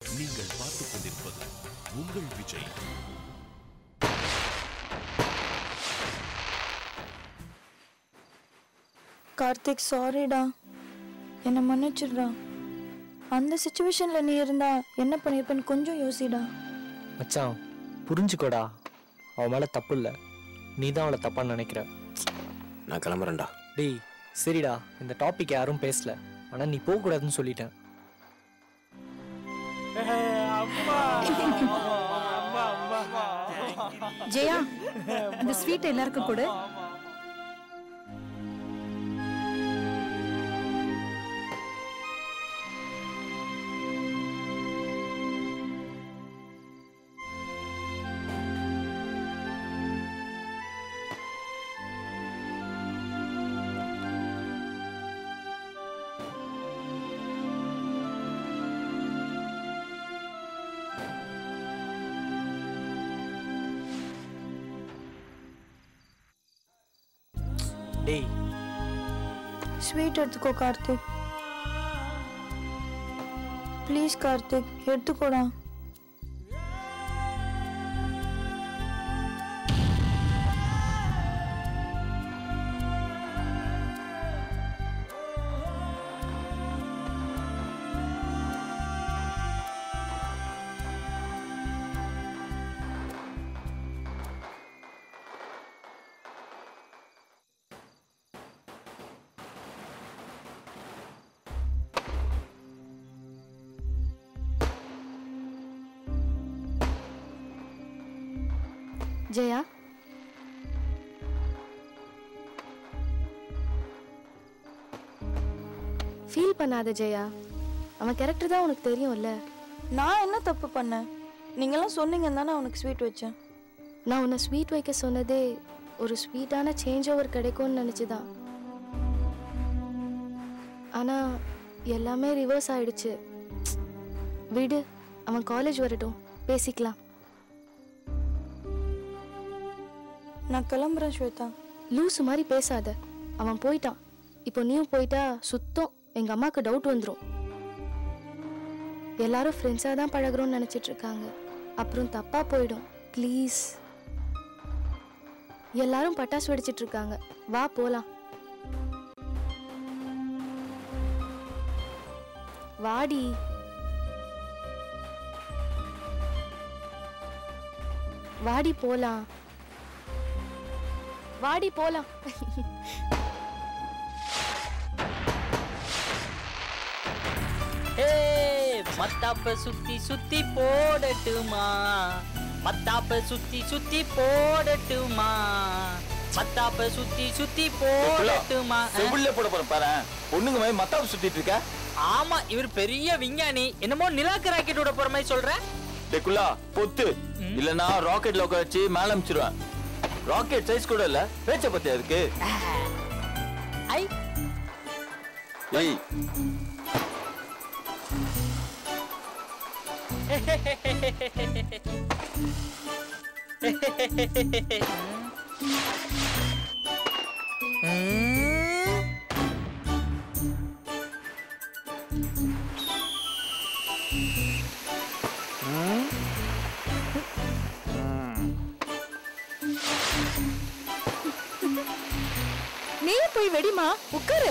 நீங்கள் பார்த்துக் கொண்டிருப்பது உங்கள் விஜய். கார்த்திக், சாரிடா, என்ன மன்னிச்சிடுறா. அந்த சிச்சுவேஷன்ல நீ இருந்தா என்ன பண்ணிருப்பேன்னு கொஞ்சம் யோசிடா. மச்சான் புரிஞ்சுக்கோடா, அவன் மேல தப்பு இல்லை, நீ தான் அவளை தப்பான்னு நினைக்கிற. நான் கிளம்புறேன்டா. டேய் சரிடா, இந்த டாபிக் யாரும் பேசல, ஆனா நீ போக கூடாதுன்னு சொல்லிட்டேன். ஜெயா, இந்த ஸ்வீட் எல்லாருக்கும் கொடு. டேய் ஸ்வீட் எடுத்துக்கோ கார்த்திக், ப்ளீஸ் கார்த்திக், எடுத்துக்கோடா. ஜெயா, ஃபீல் பண்ணாத ஜெயா, அவன் கேரக்டர் தான் உனக்கு தெரியும்ல. நான் என்ன தப்பு பண்ணேன்? நீங்களாம் சொன்னீங்கன்னு தானே அவனுக்கு ஸ்வீட் வச்சேன். நான் உன்னை ஸ்வீட் வைக்க சொன்னதே ஒரு ஸ்வீட்டான சேஞ்ச் ஓவர் கிடைக்கும்னு நினச்சிதான். ஆனால் எல்லாமே ரிவர்ஸ் ஆயிடுச்சு. விடு, அவன் காலேஜ் வரட்டும், பேசிக்கலாம். நான் கிளம்புறேன் ஸ்வேதா. லூசு மாதிரி பேசாத, அவன் போயிட்டான். இப்போ நீயும் போயிட்டா சுத்தம் எங்க அம்மாவுக்கு டவுட் வந்துடும். எல்லாரும் ஃப்ரெண்ட்ஸாக தான் பழகுறோம்னு நினச்சிட்டு இருக்காங்க, அப்புறம் தப்பா போயிடும். ப்ளீஸ். எல்லாரும் பட்டாசு வெடிச்சிட்டு இருக்காங்க, வா போலாம். வாடி. வாடி போலாம். வாடி போலாம். மத்தாப்ப சுத்தி சுத்தி போடட்டுமா, மத்தாப்ப சுத்தி சுத்தி போடட்டுமா, மத்தாப்ப சுத்தி சுத்தி போடட்டுமா. செவில்ல போட போற பாரு, பொண்ணுங்க மாதிரி மத்தாப்ப சுத்திட்டு இருக்க. ஆமா, இவர் பெரிய விஞ்ஞானி, என்னமோ நிலாக்கு ராக்கெட் விட போற மாதிரி சொல்ற. டேக்குலா பொத்து, இல்லனா ராக்கெட்ல உட்கார வச்சு மேல அனுப்பிச்சிருவேன். ராக்கெட் சைஸ் கூட இல்ல, பேச்ச பத்தி அதுக்கு. ஐ ஏய் நீ போய் வெடிமா, உட்காரு.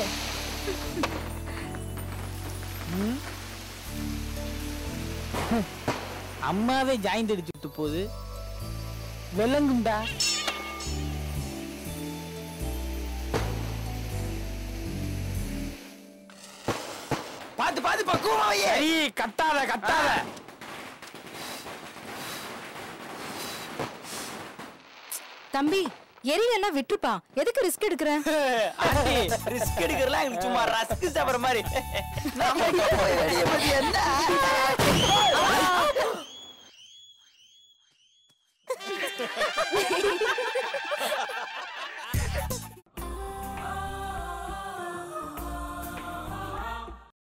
அம்மாவே ஜாயிண்ட் அடிச்சுட்டு போகுது, விளங்கும்டா. பாத்து பாத்து பக்குவமா வை. சரி, கட்டாத கட்டாத. தம்பி, எரியலன்னா விட்டுப்பா, எதுக்கு ரிஸ்க் எடுக்கிற? ஆண்டி, ரிஸ்க் எடுக்கிறலாம் சும்மா ரஸ்க் சாப்பிடுற மாதிரி. நம்ம போய் அடிய பத்தி என்ன